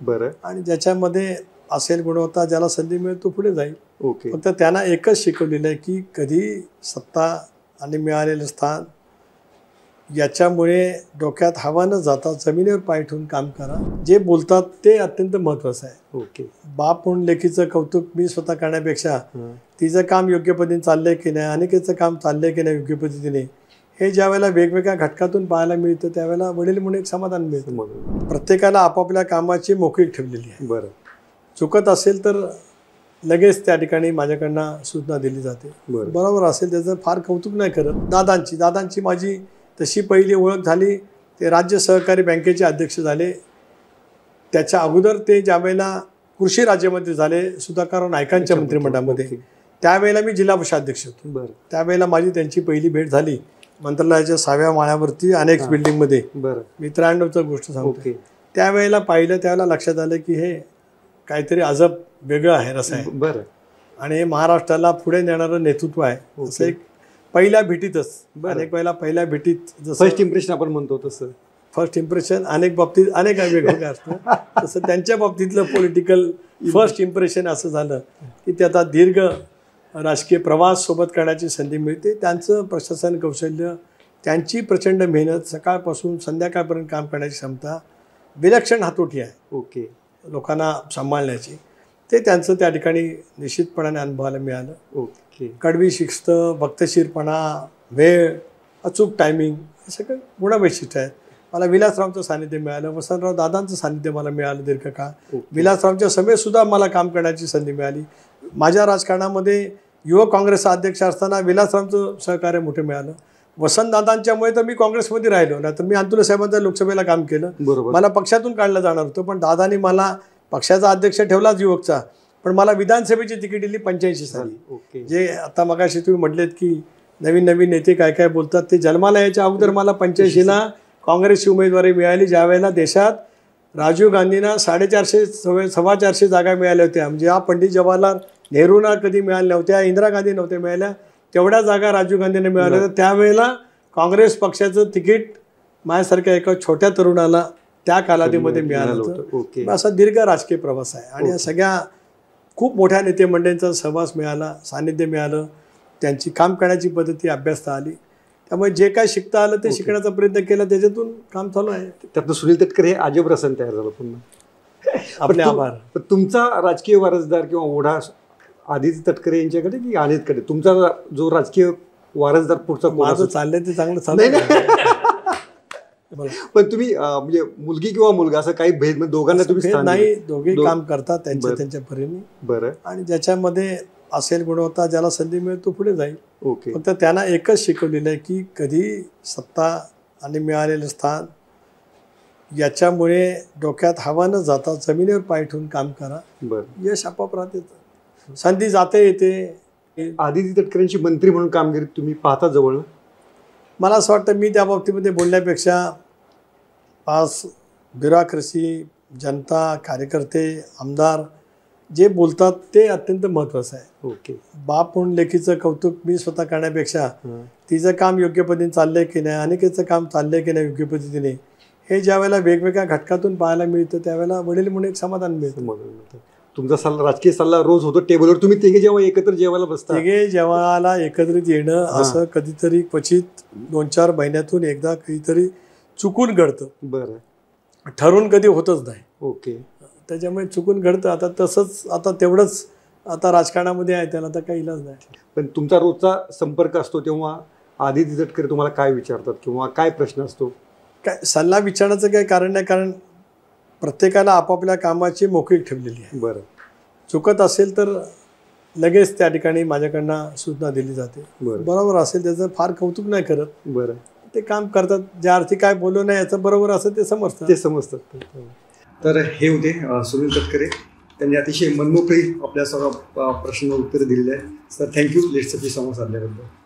बरं. आणि ज्याच्यामध्ये असेल गुणवत्ता, ज्याला संधी मिळेल तो पुढे जाईल. ओके. फक्त त्यांना एकच शिकवलेलं आहे की कधी सत्ता आणि मिळालेलं स्थान याच्यामुळे डोक्यात हवा न जाता जमिनीवर पाय ठेवून काम करा. जे बोलतात ते अत्यंत महत्त्वाचं आहे. ओके. बाप म्हणून लेकीचं कौतुक मी स्वतः करण्यापेक्षा तिचं काम योग्य पद्धतीने चाललंय की नाही, अनेकेचं काम चाललंय की नाही योग्य पद्धतीने, हे ज्या वेळेला वेगवेगळ्या घटकातून पाहायला मिळतं त्यावेळेला वडील म्हणून एक समाधान मिळतं. प्रत्येकाला आपापल्या कामाची मोकळीक ठेवलेली आहे. बरं. चुकत असेल तर लगेच त्या ठिकाणी माझ्याकडनं सूचना दिली जाते. बरोबर असेल त्याचं फार कौतुक नाही करत. दादांची माझी तशी पहिली ओळख झाली ते राज्य सहकारी बँकेचे अध्यक्ष झाले. त्याच्या अगोदर ते ज्यावेळेला कृषी राज्यमंत्री झाले सुधाकर नायकांच्या मंत्रिमंडळामध्ये, त्यावेळेला मी जिल्हा परिषदाध्यक्ष होतो. त्यावेळेला माझी त्यांची पहिली भेट झाली मंत्रालयाच्या 6व्या माळ्यावरती अनेक बिल्डिंगमध्ये. मी 93चं गोष्ट सांगतो. त्यावेळेला पाहिलं त्यावेळेला लक्षात आलं की हे काहीतरी अजब वेगळं आहे, रस आहे. बरं. आणि हे महाराष्ट्राला पुढे नेणारं नेतृत्व आहे. असं एक पहिल्या भेटीतच अनेक वेळेला पहिल्या भेटीत जसं फर्स्ट इम्प्रेशन आपण म्हणतो तसं फर्स्ट इम्प्रेशन अनेक बाबतीत अनेक वेगवेगळं असतं. तसं त्यांच्या बाबतीतलं पॉलिटिकल फर्स्ट इम्प्रेशन असं झालं की ते आता दीर्घ राजकीय प्रवास सोबत करण्याची संधी मिळते. त्यांचं प्रशासन कौशल्य, त्यांची प्रचंड मेहनत, सकाळपासून संध्याकाळपर्यंत काम करण्याची क्षमता विलक्षण हातोटी आहे. ओके. लोकांना सांभाळण्याची, ते त्यांचं त्या ठिकाणी निश्चितपणाने अनुभवायला मिळालं. ओके. कडवी शिस्त, वक्तशीरपणा, वेळ, अचूक टायमिंग हे सगळं गुणवैशिष्ट्य आहेत. मला विलासरावचं सानिध्य मिळालं, वसंतराव दादांचं सानिध्य मला मिळालं दीर्घकाळ. विलासरावच्या सभेतसुद्धा मला काम करण्याची संधी मिळाली. माझ्या राजकारणामध्ये युवक काँग्रेसचा अध्यक्ष असताना विलासरावचं सहकार्य मोठं मिळालं. वसंतदादांच्यामुळे तर मी काँग्रेसमध्ये राहिलो ना, तर मी अंतुले साहेबांच्या लोकसभेला काम केलं. मला पक्षातून काढलं जाणार होतं, पण दादांनी मला पक्षाचा अध्यक्ष ठेवलाच युवकचा, पण मला विधानसभेची तिकीट दिली 85 साली. जे आता मगाशी तुम्ही म्हटलेत की नवीन नवीन नेते काय काय बोलतात, ते जन्माला यायच्या अगोदर मला 85ला काँग्रेसची उमेदवारी मिळाली. ज्या वेळेला देशात राजीव गांधींना 450 जागा मिळाल्या होत्या, म्हणजे या पंडित जवाहरलाल नेहरूंना कधी मिळाल्या नव्हत्या, इंदिरा गांधी नव्हत्या मिळाल्या, तेवढ्या जागा राजीव गांधींना मिळाल्या होत्या. त्यावेळेला काँग्रेस पक्षाचं तिकीट माझ्यासारख्या एका छोट्या तरुणाला त्या कालावधीमध्ये मिळालं होतं. असा दीर्घ राजकीय प्रवास आहे आणि या सगळ्या खूप मोठ्या नेते मंडळींचा सहवास मिळाला, सानिध्य मिळालं, त्यांची काम करण्याची पद्धती अभ्यासता आली. त्यामुळे जे काय शिकता आलं ते शिकण्याचा प्रयत्न केला, त्याच्यातून काम चालू आहे. त्यातनं सुनील तटकरे हे अजब रसन तयार झालं पुन्हा. आपले आभार. तुमचा राजकीय वारसदार किंवा ओढा आदिती तटकरे यांच्याकडे की अनितकडे, तुमचा जो राजकीय वारसदार पुढचा माझं चाललंय ते चांगलं चाललंय. पण तुम्ही म्हणजे मुलगी किंवा मुलगा असं काही भेद दोघांना तुम्ही नाही, दोघे काम करतात त्यांच्या परीने. बरं. आणि ज्याच्यामध्ये असेल गुणवत्ता, ज्याला संधी मिळेल तो पुढे जाईल. ओके. फक्त त्यांना एकच शिकवलेलं आहे की कधी सत्ता आणि मिळालेलं स्थान याच्यामुळे डोक्यात हवा न जाता जमिनीवर पाय ठेवून काम करा. बरं. यश आपोआप येतं, संधी जाते येते. आदिती तटकरेंची मंत्री म्हणून कामगिरी तुम्ही पाहता जवळ. मला असं वाटतं मी त्या बाबतीमध्ये बोलण्यापेक्षा पास ब्युरोक्रेसी, जनता, कार्यकर्ते, आमदार जे बोलतात ते अत्यंत महत्त्वाचं आहे. ओके. बाप म्हणून लेकीचं कौतुक मी स्वतः करण्यापेक्षा तिचं काम योग्य पद्धतीने चाललंय की नाही, अनेकेचं काम चाललंय की नाही योग्य पद्धतीने, हे ज्या वेळेला वेगवेगळ्या घटकातून पाहायला मिळतं त्यावेळेला वडील म्हणून एक समाधान मिळतं. तुमचा राजकीय सल्ला रोज होतो टेबलवर, तुम्ही तिघे जेव्हा एकत्र जेवायला बसता? तिघे जेवायला एकत्रित येणं असं कधीतरी क्वचित 2-4 महिन्यातून एकदा कधीतरी चुकून घडतं. बरं. ठरून कधी होतच नाही. ओके. त्याच्यामुळे चुकून घडतं. आता तसंच आता तेवढंच आता राजकारणामध्ये आहे, त्याला तर काही इलाज नाही. पण तुमचा रोजचा संपर्क असतो तेव्हा आदिती तटकरे तुम्हाला काय विचारतात किंवा काय प्रश्न असतो? काय सल्ला विचारण्याचं काही कारण नाही, कारण प्रत्येकाला आपापल्या कामाची मोकळीक ठेवलेली आहे. बरं. चुकत असेल तर लगेच त्या ठिकाणी माझ्याकडनं सूचना दिली जाते. बरोबर असेल त्याचं फार कौतुक नाही करत. बरं. ते काम करतात, ज्या अर्थी काय बोलू नाही याचं बरोबर असं ते समजतात. तर हे होते सुनील तटकरे. त्यांनी अतिशय मनमोकळी आपल्या सर्व प्रश्नांना उत्तर दिलेली आहे. सर थँक्यू लेट्सअपशी संवाद साधल्याबद्दल.